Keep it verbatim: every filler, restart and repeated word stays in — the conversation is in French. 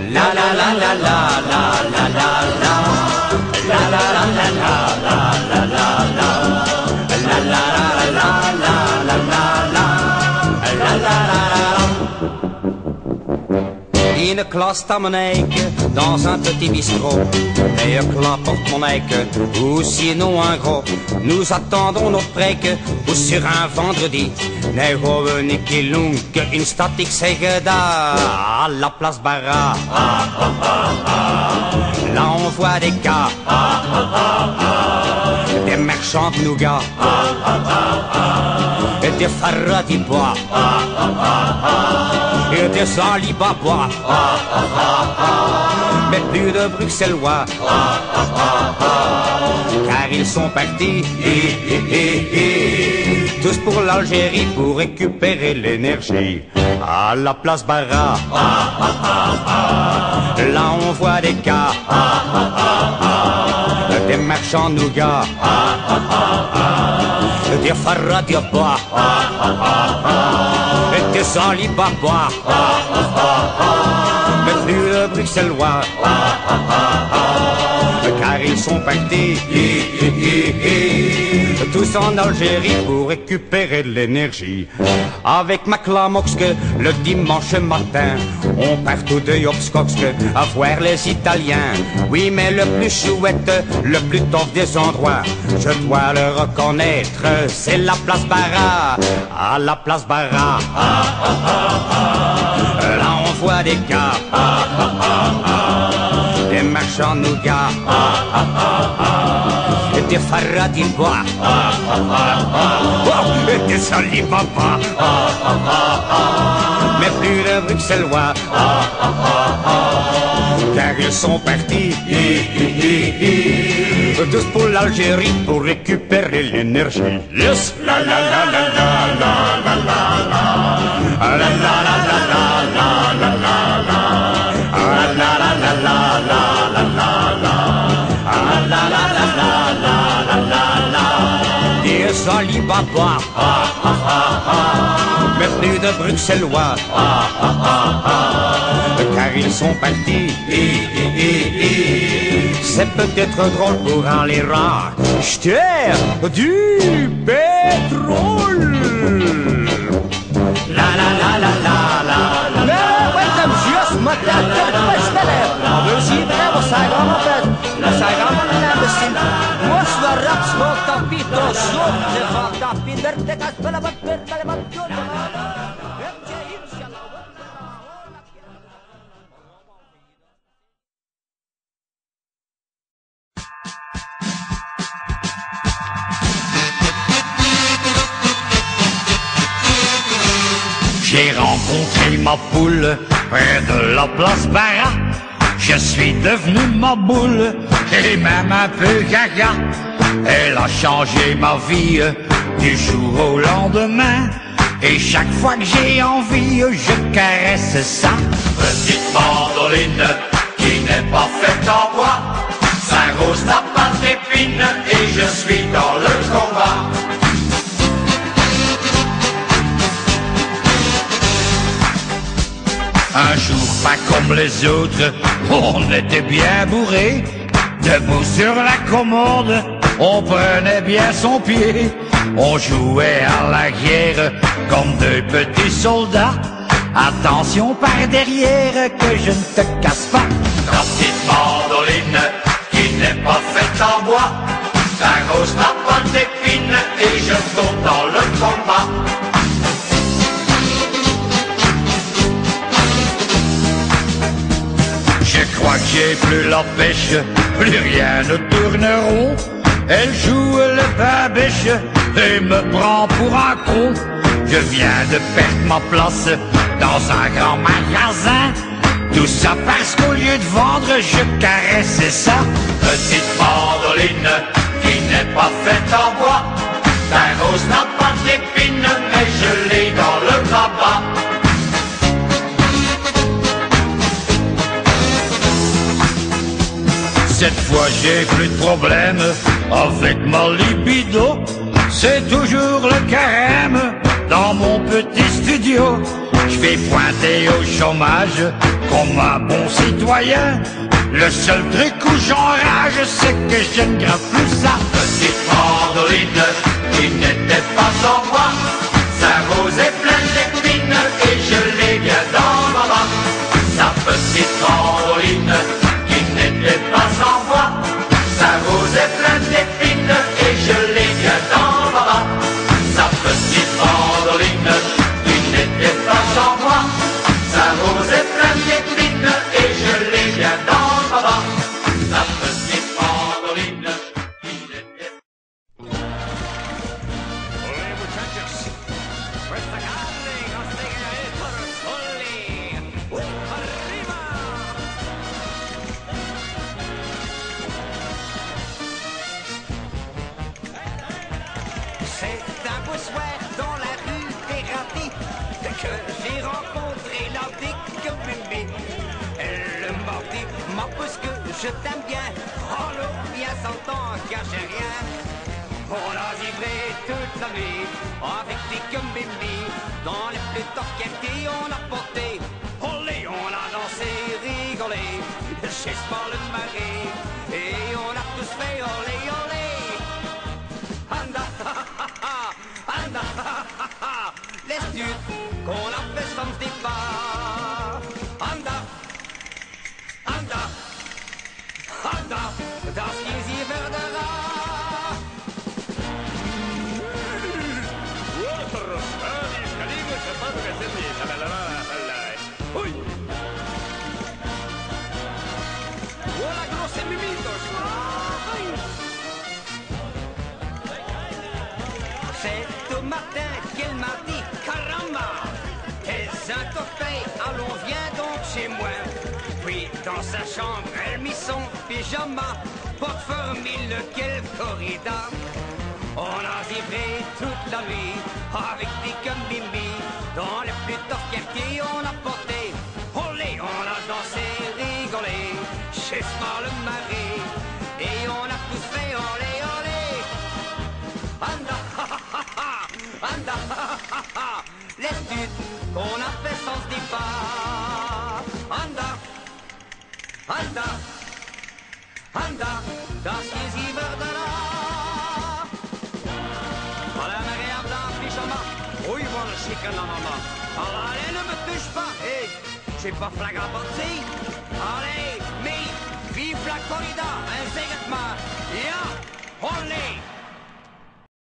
La la la la la la la la la. La la la la la la la la la. La la la la la la la la. La la la la. Une classe Tameneike dans un petit bistrot. Et un porte mon eik, ou sinon un gros. Nous attendons notre break, ou sur un vendredi. Nee houden ik lunk, in stad ik zeg daar. À la place Barra. Là on voit des cas, des marchands de nougat, et des faradibois, et des alibabois, mais plus de bruxellois, car ils sont partis tous pour l'Algérie pour récupérer l'énergie. À la place Barra, là on voit des cas, des marchands nougat, des faradibois, et des alibabois, mais plus de bruxellois, car ils sont partis tous en Algérie pour récupérer de l'énergie. Avec Maclamoxke, le dimanche matin, on part tous de Jobskoxke à voir les Italiens. Oui, mais le plus chouette, le plus top des endroits, je dois le reconnaître, c'est la place Barra. À la place Barra, là on voit des cas, des marchands nougat, et des faradibois, et des alibabois, mais plus de bruxellois, car ils sont partis tous pour l'Algérie pour récupérer l'énergie. Yes. La la la la la la la la la. La la la la la la la la la. La la la la la la la la la. La la la la la la la la. Des alibabois, mais plus de bruxellois, car ils sont partis. C'est peut-être drôle pour un lira jeter du pétrole. La la la la la la la. Nee, weet hem juist, maar dat kan best wel hebben. We zien er wat zij gaan op het. We zij gaan van een hebben zien. Was we rap smok tapito, zo te van tapinder te kaspelen wat per met wat joden. J'ai rencontré ma poule près de la place Barra. Je suis devenu ma boule et même un peu gaga. Elle a changé ma vie du jour au lendemain. Et chaque fois que j'ai envie, je caresse ça. Petite mandoline qui n'est pas faite en bois. Saint-Rose n'a pas d'épines et je suis dans le combat. Un jour, pas comme les autres, on était bien bourrés. Debout sur la commode, on prenait bien son pied. On jouait à la guerre comme deux petits soldats. Attention par derrière que je ne te casse pas. Ta petite mandoline qui n'est pas faite en bois. Ta rose n'a pas d'épines et je tombe dans le combat. Je crois que j'ai plus la pêche, plus rien ne tourne rond. Elle joue le bain-bêche et me prend pour un con. Je viens de perdre ma place dans un grand magasin. Tout ça parce qu'au lieu de vendre, je caresse ça. Petite mandoline qui n'est pas faite en bois. Ta rose n'a pas d'épines, mais je l'ai dans le grabat. Cette fois j'ai plus de problème avec ma libido. C'est toujours le carême dans mon petit studio. Je vais pointer au chômage comme un bon citoyen. Le seul truc où j'enrage, c'est que je ne grave plus ça. Petite mandoline qui n'était pas sans moi, sa rose est pleine d'épines et je l'ai bien dans ma main. Sa petite mandoline qui n'était pas sans moi, sa rose est pleine d'épines et je l'ai bien dans ma main. Sa petite mandoline qui n'était pas sans moi, sa rose est pleine d'épines et je l'ai bien dans ma main. Sa petite mandoline qui n'était pas... Olé, muchachos, cuesta grande, consigue el olé, ¡uh, arriba! C'est un beau soir dans la rue des Ravis que j'ai rencontré la Big Mimi. Elle m'a dit, ma pousse que je t'aime bien, oh l'eau bien s'entend, cache rien. On a vibré toute la nuit avec Big Mimi. Dans les plus tough quartiers on a porté, olé, on a dansé, rigolé, chez par le marais. Et on a tous fait olé, olé. Anda, ha, ha, ha, anda, ha, ha, ha. Laisse-tu qu'on a fait sans départ. Anda, anda, anda, das Gesi Verdera. Hola, grosse mimitos. C'est au matin qu'elle m'a dit, caramba, t'es un copain, allons viens donc chez moi. Puis dans sa chambre, elle mit son pyjama, pour formule quel corrida. On a vibré toute la nuit avec des comme Mimi. Dans les plus tough quartiers on a porté, olé, on a dansé, rigolé, chez Smart le marais. Et on a tous fait olé, olé. Anda, ha, ha, ha, anda, ha, ha, ha. Laisse-tu qu'on a fait sans départ. Anda, anda, anda, das Gesi Verdera. Voilà, Maria, dans le pyjama. Oui, voilà, chicken, la maman. Alors, allez, ne me touche pas. Hé, hey, j'ai pas flagrant parti. Allez, mais, vive la corrida, un segment. Ja, olé.